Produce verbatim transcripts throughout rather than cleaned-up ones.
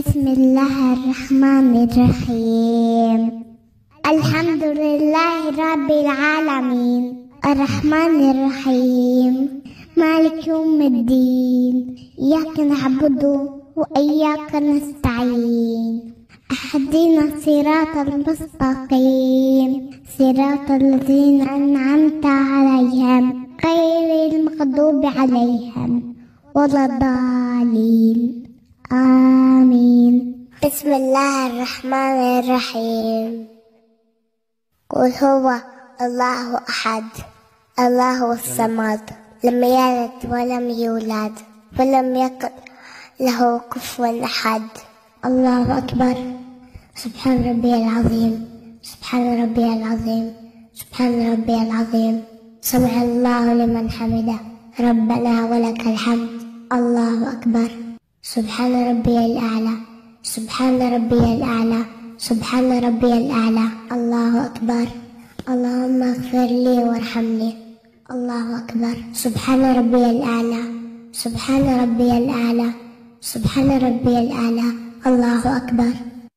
بسم الله الرحمن الرحيم. الحمد لله رب العالمين الرحمن الرحيم مالك يوم الدين، إياك نعبد وإياك نستعين، اهدنا الصراط المستقيم صراط الذين أنعمت عليهم غير المغضوب عليهم ولا الضالين، آمين. بسم الله الرحمن الرحيم. قل هو الله أحد الله الصمد لم يلد ولم يولد ولم يكن له كفوا أحد. الله أكبر. سبحان ربي العظيم سبحان ربي العظيم سبحان ربي العظيم. سمع الله لمن حمده ربنا ولك الحمد. الله أكبر. سبحان ربي الأعلى سبحان ربي الأعلى سبحان ربي الأعلى. الله أكبر. اللهم اغفر لي وارحمني. الله أكبر. سبحان ربي الأعلى سبحان ربي الأعلى سبحان ربي الأعلى. الله أكبر.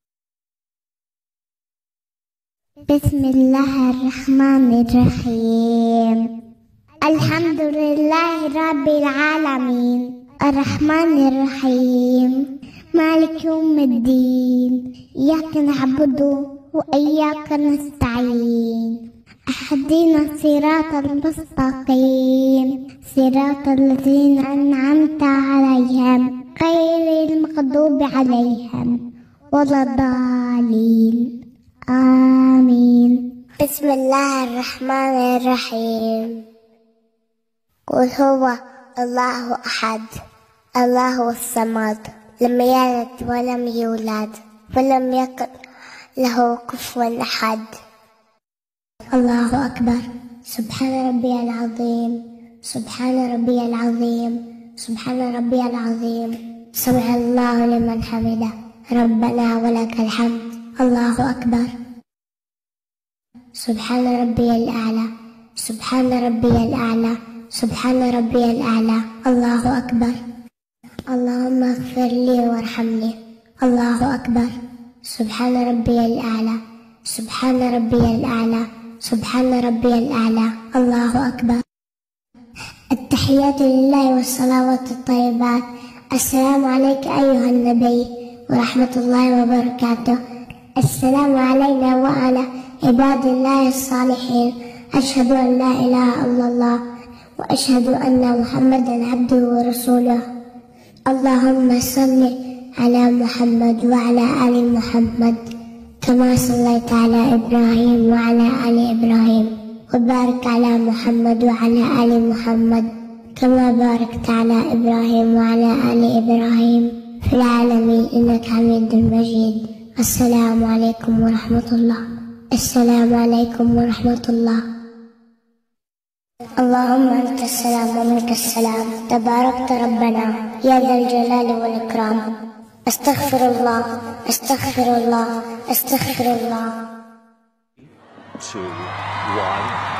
بسم الله الرحمن الرحيم. الحمد لله رب العالمين الرحمن الرحيم مالك يوم الدين، إياك نعبد وإياك نستعين، اهدنا الصراط المستقيم صراط الذين أنعمت عليهم غير المغضوب عليهم ولا الضالين، آمين. بسم الله الرحمن الرحيم. قل هو الله أحد الله الصمد لم يلد ولم يولد ولم يكن له كفوا أحد. الله أكبر. سبحان ربي العظيم سبحان ربي العظيم سبحان ربي العظيم. سمع الله لمن حمده ربنا ولك الحمد. الله أكبر. سبحان ربي الأعلى سبحان ربي الأعلى سبحان ربي الأعلى. الله أكبر. اللهم اغفر لي وارحمني. الله أكبر. سبحان ربي الأعلى سبحان ربي الأعلى سبحان ربي الأعلى. الله أكبر. التحيات لله والصلوات الطيبات. السلام عليك أيها النبي ورحمة الله وبركاته. السلام علينا وعلى عباد الله الصالحين. أشهد أن لا إله إلا الله وأشهد أن محمدا عبده ورسوله. اللهم صل على محمد وعلى آل محمد كما صليت على إبراهيم وعلى آل إبراهيم، وبارك على محمد وعلى آل محمد كما باركت على إبراهيم وعلى آل إبراهيم في العالمين إنك حميد مجيد. السلام عليكم ورحمة الله. السلام عليكم ورحمة الله. اللهم أنت السلام ومنك السلام، تباركت ربنا يا ذا الجلال والإكرام. أستغفر الله أستغفر الله أستغفر الله. two, one.